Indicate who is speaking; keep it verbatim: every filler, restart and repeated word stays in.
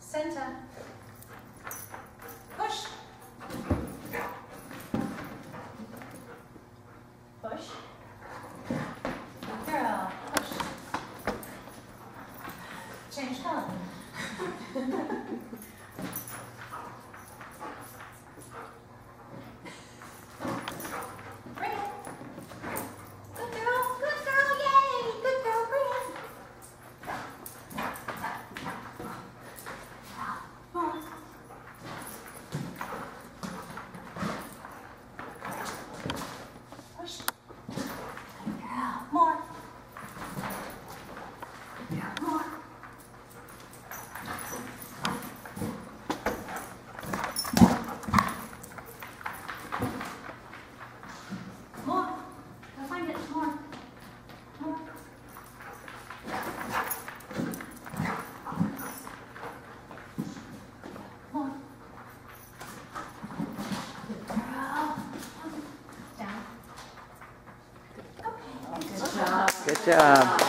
Speaker 1: Center. Push. Push. Good girl. Push. Change color. Bring it. Good girl. Good girl. Yay. Good girl. Bring it. More. Push. Good girl. More. More. More. Go find it. More. More. More. Good girl. Down. Okay.
Speaker 2: Good job. Good job.